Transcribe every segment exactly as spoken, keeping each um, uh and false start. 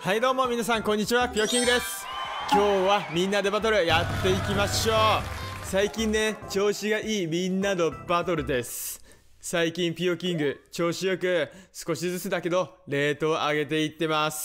はいどうも皆さんこんにちは、ピヨキングです。今日はみんなでバトルやっていきましょう。最近ね、調子がいいみんなのバトルです。最近ピヨキング調子よく少しずつだけどレートを上げていってます。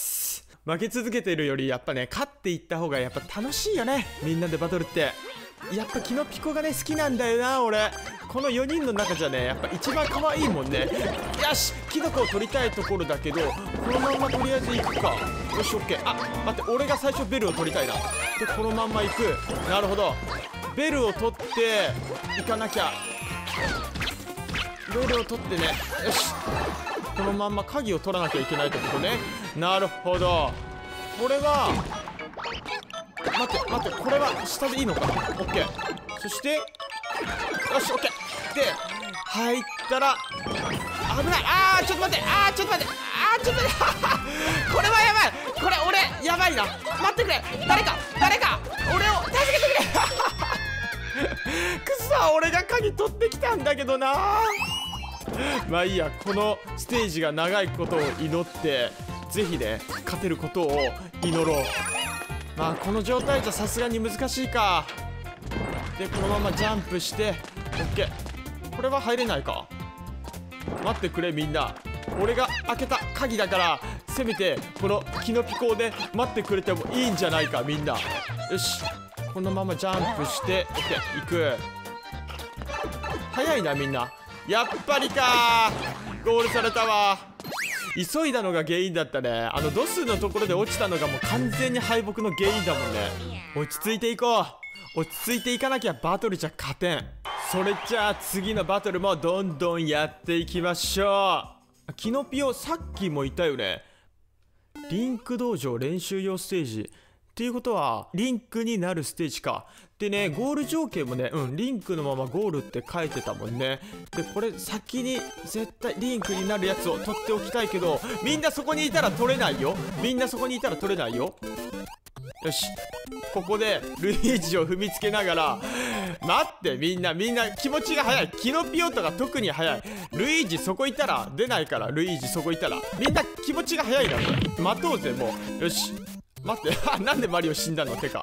負け続けてるよりやっぱね、勝っていった方がやっぱ楽しいよね、みんなでバトルって。やっぱキノピコがね好きなんだよな俺。このよにんの中じゃね、やっぱ一番可愛いもんね。よし、キノコを取りたいところだけど、このまんまとりあえず行くか。よし、オッケー。あ、待って、俺が最初ベルを取りたいな。でこのまんま行く。なるほど、ベルを取って行かなきゃ。ベルを取ってね、よし、このまんま鍵を取らなきゃいけないってことね。なるほど。これは待って待って、これは下でいいのか。オッケー。そしてよし、オッケーで入ったら危ない。あーちょっと待って、あーちょっと待って、あーちょっと待ってこれはやばい、これ俺やばいな。待ってくれ、誰か誰か俺を助けてくれくそ、俺が鍵取ってきたんだけどな。まあいいや、このステージが長いことを祈ってぜひね勝てることを祈ろう。まあこの状態じゃさすがに難しいか。でこのままジャンプして OK。 これは入れないか。待ってくれみんな、俺が開けた鍵だからせめてこのキノピコで待ってくれてもいいんじゃないかみんな。よし、このままジャンプして OK 行く。早いなみんな。やっぱりかー、ゴールされたわ。急いだのが原因だったね。あのドスのところで落ちたのがもう完全に敗北の原因だもんね。落ち着いていこう。落ち着いていかなきゃバトルじゃ勝てん。それじゃあ次のバトルもどんどんやっていきましょう。キノピオさっきもいたよね。リンク道場練習用ステージっていうことはリンクになるステージか。でね、ゴール条件もね、うん、リンクのままゴールって書いてたもんね。でこれ先に絶対リンクになるやつを取っておきたいけど、みんなそこにいたら取れないよ。みんなそこにいたら取れないよ。よし、ここでルイージを踏みつけながら、待って、みんなみんな気持ちが早い。キノピオとか特に早い。ルイージそこいたら出ないから。ルイージそこいたらみんな気持ちが早いなこれ。待とうぜもう。よし、待ってなんでマリオ死んだの。てか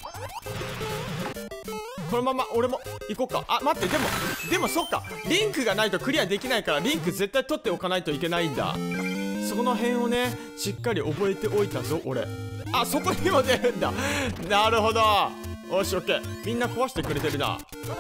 このまま俺も行こうか。あ、待って、でもでもそっか、リンクがないとクリアできないからリンク絶対取っておかないといけないんだ。その辺をねしっかり覚えておいたぞ俺。あ、そこにも出るんだ。なるほど。よし、オッケー。みんな壊してくれてるな。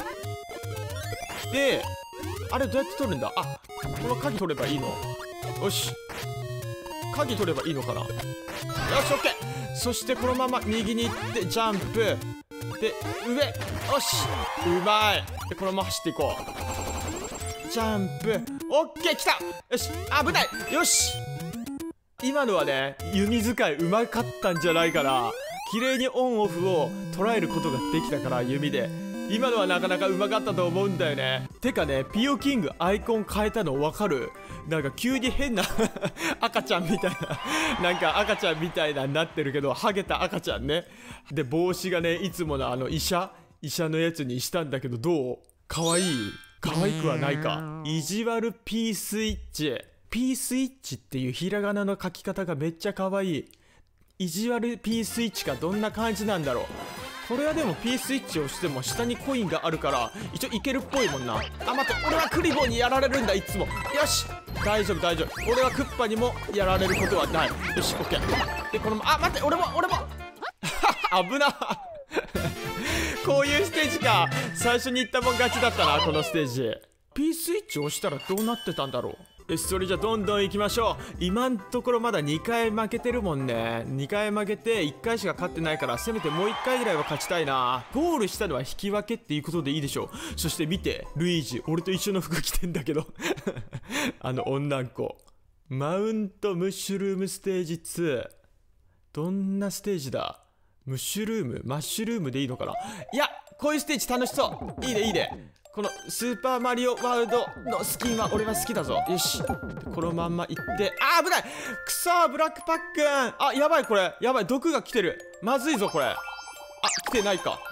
であれどうやって取るんだ。あ、この鍵取ればいいの。よし、鍵取ればいいのかな。よし、オッケー。そしてこのまま右に行ってジャンプで上。よし、うまい。でこのまま走っていこう。ジャンプ OK、 来た。よし、危ない。よし、今のはね弓使いうまかったんじゃないかな。綺麗にオンオフを捉えることができたから弓で。今のはなかなかうまかったと思うんだよね。てかね、ピヨキングアイコン変えたの分かる？なんか急に変な赤ちゃんみたいななんか赤ちゃんみたいなになってるけど、ハゲた赤ちゃんね。で帽子がねいつものあの医者医者のやつにしたんだけど、どう？かわいい？かわいくはないか。意地悪 P スイッチ。P スイッチっていうひらがなの書き方がめっちゃかわいい。意地悪 P スイッチかどんな感じなんだろう。これはでも P スイッチを押しても下にコインがあるから一応いけるっぽいもんな。あ、待って、俺はクリボーにやられるんだいつも。よし、大丈夫大丈夫。俺はクッパにもやられることはない。よし、オッケー。でこのあ、待って、俺も俺も危なこういうステージか。最初に言ったもん勝ちだったなこのステージ。 P スイッチを押したらどうなってたんだろう。よし、それじゃどんどん行きましょう。今んところまだにかい負けてるもんね。にかい負けていっかいしか勝ってないから、せめてもういっかいぐらいは勝ちたいな。ゴールしたのは引き分けっていうことでいいでしょう。そして見て、ルイージ俺と一緒の服着てんだけどあの女ん子。マウントムッシュルームステージツー。どんなステージだ。ムッシュルームマッシュルームでいいのかな。いや、こういうステージ楽しそう。いいねいいね。このスーパーマリオワールドのスキンは俺は好きだぞ。よし、このまんま行って、あー危ない。くそー、ブラックパックン。あ、やばい、これやばい、毒が来てる。まずいぞこれ。あ、来てないか、よか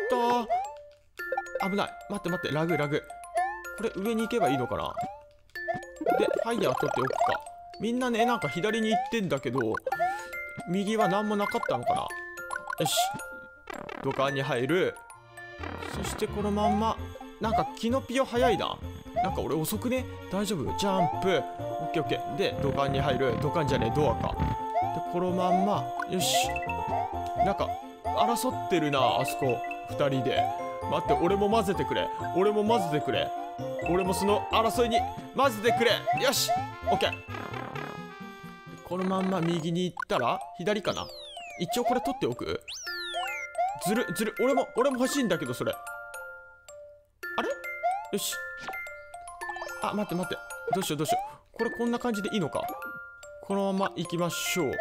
ったー。危ない。待って待って、ラグラグ。これ上に行けばいいのかな。でファイヤー取っておくか。みんなねなんか左に行ってんだけど、 右は何もなかったのかな。よし、土管に入る。そしてこのまんま、なんかキノピオ早いな。なんか俺遅くね。大丈夫？ジャンプ。オッケーオッケー。で土管に入る。土管じゃねえ、ドアか。でこのまんま、よし。なんか争ってるな、あそこふたりで。待って、俺も混ぜてくれ。俺も混ぜてくれ。俺もその争いに混ぜてくれ。よし、オッケー。このまんま右に行ったら左かな。一応これ取っておく。ずるずる、俺も俺も欲しいんだけど、それあれ。よし。あ、待って待って、どうしようどうしよう。これこんな感じでいいのか。このまま行きましょう。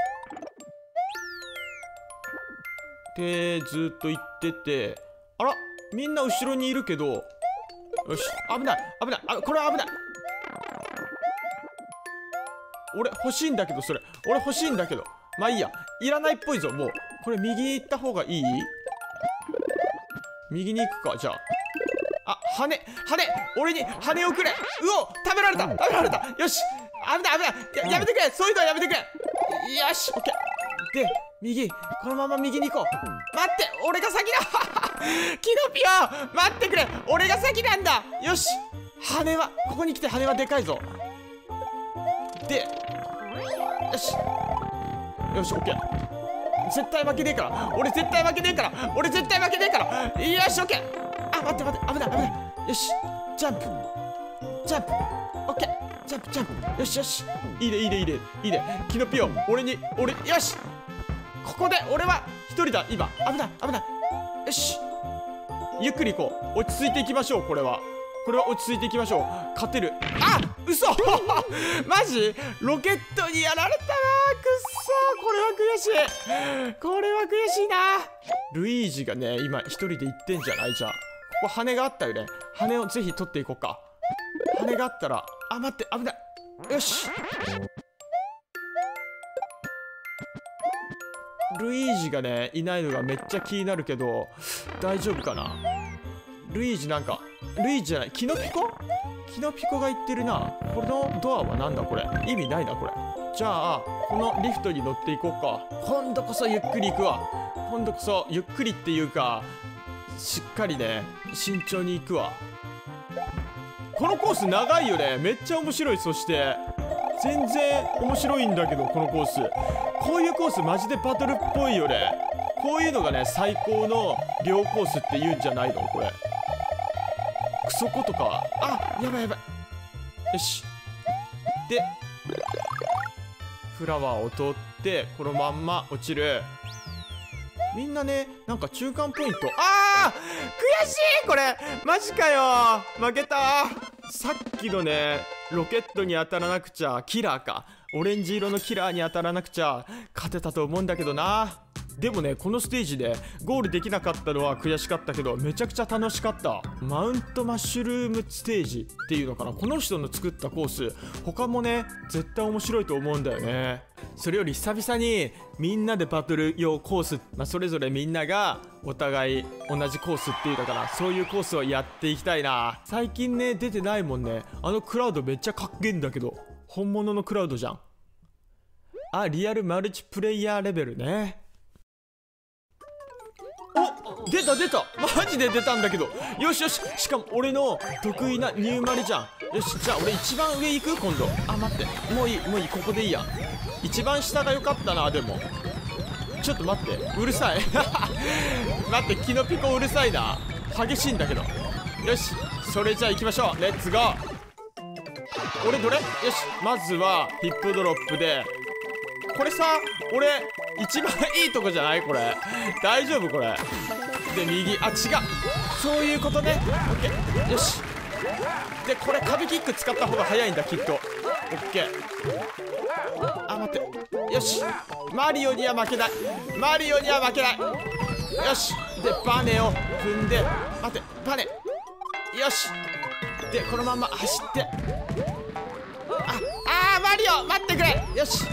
でずっと行ってて、あら、みんな後ろにいるけど、よし、危ない危ない、あ、これは危ない。俺欲しいんだけど、それ俺欲しいんだけど、まあいいや、いらないっぽいぞ。もうこれ右に行った方がいい。右に行くか。じゃあ、あ、羽羽俺に羽をくれ。うお、食べられた食べられた。よし、危ない危ない、や, やめてくれ、そういうのはやめてくれ。よし、オッケー。で右、このまま右に行こう。待って、俺が先だキノピオ待ってくれ、俺が先なんだ。よし、羽はここに来て、羽はでかいぞ。でよしよし、オッケー。絶対負けねえから、俺絶対負けねえから、俺絶対負けねえから。よし、オッケー。あ、待って待って、危ない危ない。よし、ジャンプジャンプ、オッケー。ジャンプジャンプ、よしよし、いいねいいねいいねいいね。キノピオ俺に、俺、よし、ここで俺は一人だ今。危ない危ない。よし、ゆっくり行こう。落ち着いていきましょう。これはこれは落ち着いていきましょう。勝てる。あ、嘘マジロケットにやられたな。くっそ、これは悔しい、これは悔しいな。ルイージがね今一人で行ってんじゃない。じゃあここ羽があったよね。羽をぜひ取っていこうか。羽があったら、あ、待って、危ない。よし、ルイージがねいないのがめっちゃ気になるけど、大丈夫かな。ルイージなんか、ルイージじゃない、キノピコキノピコが言ってるな。このドアはなんだこれ、意味ないなこれ。じゃあこのリフトに乗っていこうか。今度こそゆっくり行くわ。今度こそゆっくりっていうか、しっかりね慎重に行くわ。このコース長いよね。めっちゃ面白い。そして全然面白いんだけど、このコース。こういうコースマジでバトルっぽいよね。こういうのがね最高の両コースって言うんじゃないのこれ。クソコとか、あ、やばいやばい。よし、でフラワーを通ってこのまんま落ちる。みんなねなんか中間ポイント、あー悔しい、これマジかよ、負けた。さっきのねロケットに当たらなくちゃ、キラーか、オレンジ色のキラーに当たらなくちゃ勝てたと思うんだけどな。でもねこのステージでゴールできなかったのは悔しかったけど、めちゃくちゃ楽しかった。マウントマッシュルームステージっていうのかな、この人の作ったコース他もね絶対面白いと思うんだよね。それより久々にみんなでバトル用コース、まあ、それぞれみんながお互い同じコースっていうのかな、そういうコースをやっていきたいな。最近ね出てないもんね。あのクラウドめっちゃかっけえんだけど、本物のクラウドじゃん。あ、リアルマルチプレイヤーレベルね。お、出た出た、マジで出たんだけど。よしよし、しかも俺の得意なニューマリじゃん。よし、じゃあ俺一番上行く今度。あ、待って、もういいもういい、ここでいいや。一番下が良かったな。でもちょっと待って、うるさい待って、キノピコうるさいな、激しいんだけど。よし、それじゃあ行きましょう。レッツゴー。俺どれ、よし、まずはヒップドロップで、これさ、俺一番いいとこじゃないこれ。大丈夫これで、右、あ、違う、そういうことね。オッケー、よし。でこれ壁キック使った方が早いんだきっと。オッケー。あ、待って、よし、マリオには負けない、マリオには負けない。よし、でバネを踏んで、待って、バネ、よし。でこのまま走って、ああーマリオ待ってくれ。よし、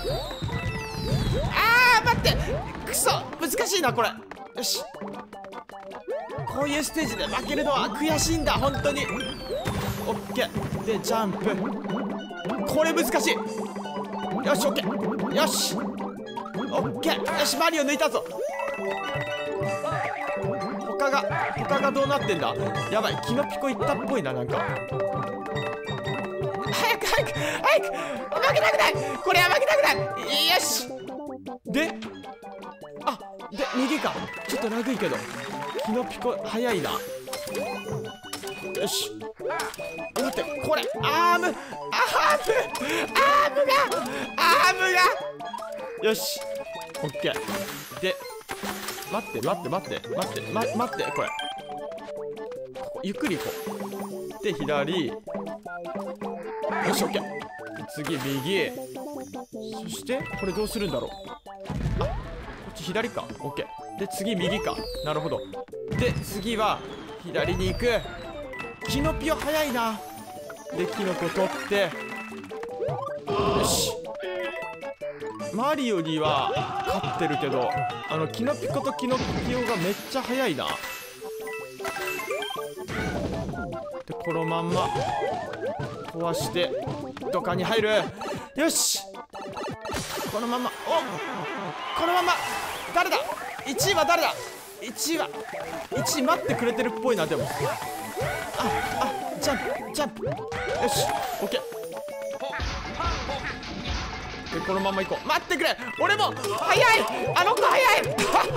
あー待って、くそ難しいなこれ。よし、こういうステージで負けるのは悔しいんだ本当に。オッケー。でジャンプ、これ難しい。よし、オッケー、よし。 オッケー。よし、マリオ抜いたぞ。他が他がどうなってんだ。やばい、キノピコいったっぽいな。なんか早く早く早く、負けたくない、これは負けたくない。よし、で、あ、で右か。ちょっとラグいけどキノピコ早いな。よし、待って、これアームアームアームがアームがよし、オッケー。で、待って待って待って待って、ま、待って、これここゆっくり行こう。で、左、よし、オッケー。次右、そしてこれどうするんだろう。あ、こっち左か。オッケー。で次右か。なるほど。で次は左に行く。キノピオ早いな。でキノコ取って、よし、マリオには勝ってるけど、あのキノピコとキノピオがめっちゃ速いな。でこのまんま壊してどっかに入る。よし、このまま、お、このまま。誰だ、いちいは誰だ。いちいはいちい待ってくれてるっぽいな。でもああ、ジャンプジャンプ、よし、オッケー。でこのまま行こう。待ってくれ、俺も速い、あの子速いくっ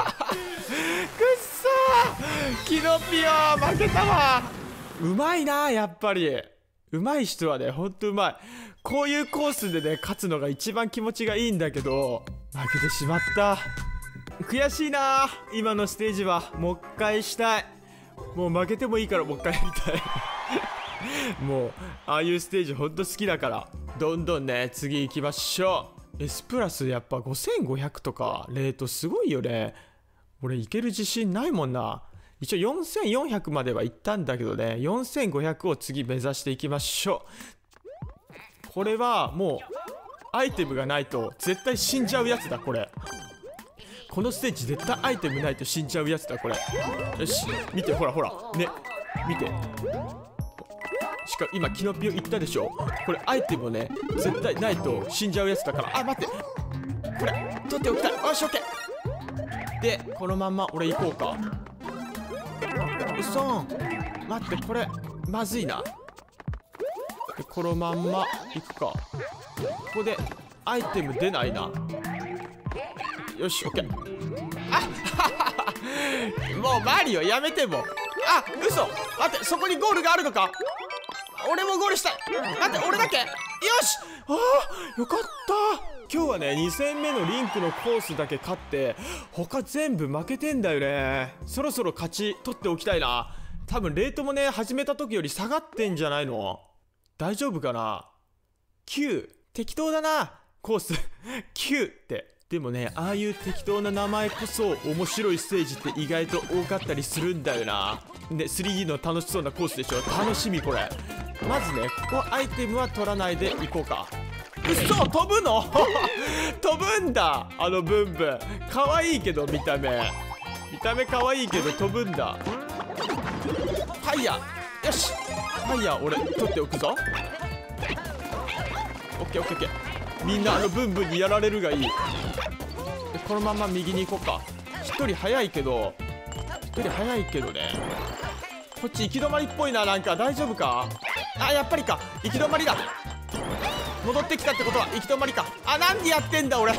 そー、キノピオ負けたわ。うまいな、やっぱり。うまい人はね、ほんとうまい。こういうコースでね勝つのが一番気持ちがいいんだけど、負けてしまった。悔しいな。今のステージはもう一回したい。もう負けてもいいからもう一回やりたいもうああいうステージほんと好きだから、どんどんね次行きましょう。 S プラスやっぱごせんごひゃくとかレートすごいよね。俺いける自信ないもんな。一応よんせんよんひゃくまでは行ったんだけどね、よんせんごひゃくを次目指していきましょう。これはもうアイテムがないと絶対死んじゃうやつだ。これこのステージ絶対アイテムないと死んじゃうやつだこれ。よし、見て、ほらほらね、見て。しかも今キノピオ言ったでしょ。これアイテムね絶対ないと死んじゃうやつだから。あ、待って、これ取っておきたい。よし、オッケー。でこのまんま俺行こうか。うそーん、待って、これまずいな。でこのまんま行くか。ここでアイテム出ないな。よし、オッケー。あもうマリオやめても。あ、嘘、待って、そこにゴールがあるのか。俺もゴールしたい。待って、俺だけ。よし、あーよかった。今日はねに戦目のリンクのコースだけ勝って、他全部負けてんだよね。そろそろ勝ち取っておきたいな。多分レートもね始めた時より下がってんじゃないの。大丈夫かな。きゅう、適当だなコースきゅうって。でもね、ああいう適当な名前こそ面白いステージって意外と多かったりするんだよな。で スリーディー の楽しそうなコースでしょ。楽しみこれ。まずねここアイテムは取らないでいこうか。うそ、飛ぶの飛ぶんだ、あのブンブン。かわいいけど見た目見た目かわいいけど飛ぶんだ。ファイヤー、よし、ファイヤー俺取っておくぞ。オッケーオッケーオッケー。みんなあのブンブンにやられるがいい。でこのまま右に行こうか。一人早いけど一人早いけどね。こっち行き止まりっぽいな。なんか大丈夫か。あ、やっぱりか、行き止まりだ。戻ってきたってことは行き止まりか。あ、なんでやってんだ俺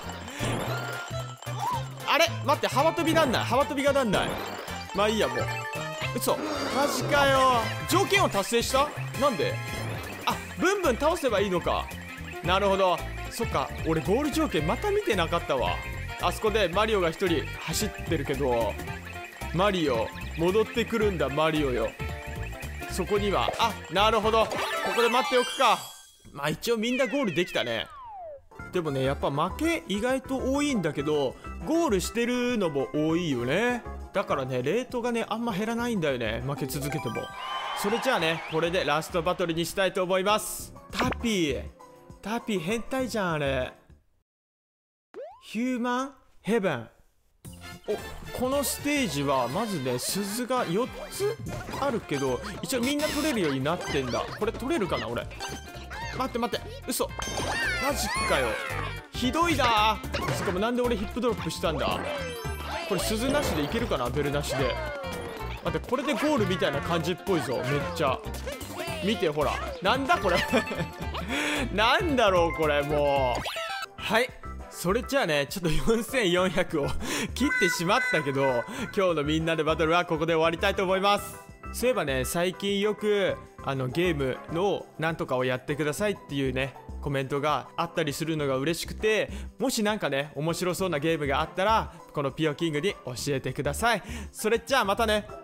あれ待って、幅跳びなんない、幅跳びがなんない。まあいいや、もう嘘、マジかよ。条件を達成した。なんで。あ、ブンブン倒せばいいのか。なるほど、そっか。俺ゴール条件また見てなかったわ。あそこでマリオが一人走ってるけど、マリオ戻ってくるんだ。マリオよ、そこには。あ、なるほど、ここで待っておくか。まあ一応みんなゴールできたね。でもねやっぱ負け意外と多いんだけど、ゴールしてるのも多いよね。だからねレートがねあんま減らないんだよね、負け続けても。それじゃあねこれでラストバトルにしたいと思います。タピータピー変態じゃんあれ。ヒューマンヘブン。お、このステージはまずね鈴がよっつあるけど、一応みんな取れるようになってんだ。これ取れるかな俺。 待って待って、嘘マジかよ、ひどいな。しかもなんで俺ヒップドロップしたんだ。これ鈴なしでいけるかな、ベルなしで。待って、これでゴールみたいな感じっぽいぞ、めっちゃ。見てほら、なんだこれなんだろうこれ、もう。はい、それじゃあね、ちょっとよんせんよんひゃくを切ってしまったけど、今日のみんなでバトルはここで終わりたいと思います。そういえばね、最近よくあのゲームのなんとかをやってくださいっていうねコメントがあったりするのが嬉しくて、もしなんかね面白そうなゲームがあったらこのピオキングに教えてください。それじゃあまたね。